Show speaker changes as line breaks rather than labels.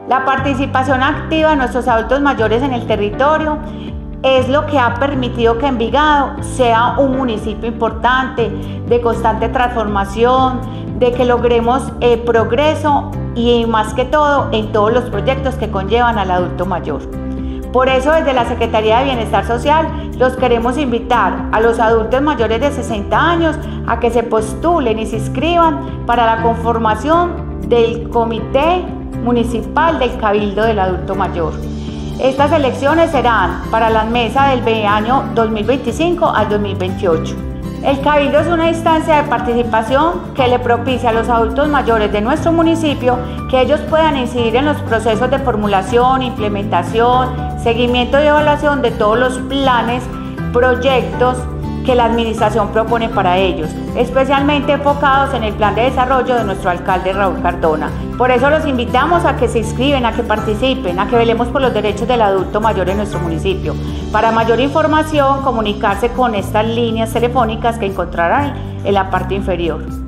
La participación activa de nuestros adultos mayores en el territorio es lo que ha permitido que Envigado sea un municipio importante, de constante transformación, de que logremos progreso y más que todo en todos los proyectos que conllevan al adulto mayor. Por eso desde la Secretaría de Bienestar Social los queremos invitar a los adultos mayores de 60 años a que se postulen y se inscriban para la conformación del Comité Municipal del Cabildo del Adulto Mayor. Estas elecciones serán para las mesas del año 2025 al 2028. El Cabildo es una instancia de participación que le propicia a los adultos mayores de nuestro municipio que ellos puedan incidir en los procesos de formulación, implementación, seguimiento y evaluación de todos los planes, proyectos que la administración propone para ellos, especialmente enfocados en el plan de desarrollo de nuestro alcalde Raúl Cardona. Por eso los invitamos a que se inscriben, a que participen, a que velemos por los derechos del adulto mayor en nuestro municipio. Para mayor información, comunicarse con estas líneas telefónicas que encontrarán en la parte inferior.